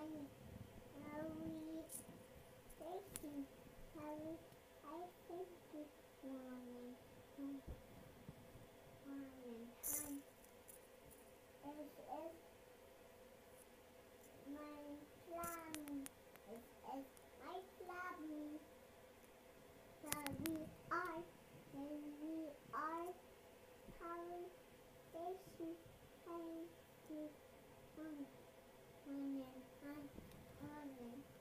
Harry, Daisy, Harry, I think you morning, morning, time. Is my plan. Is my plan. Harry, I, Harry, Daisy, Harry, you, morning, time, morning.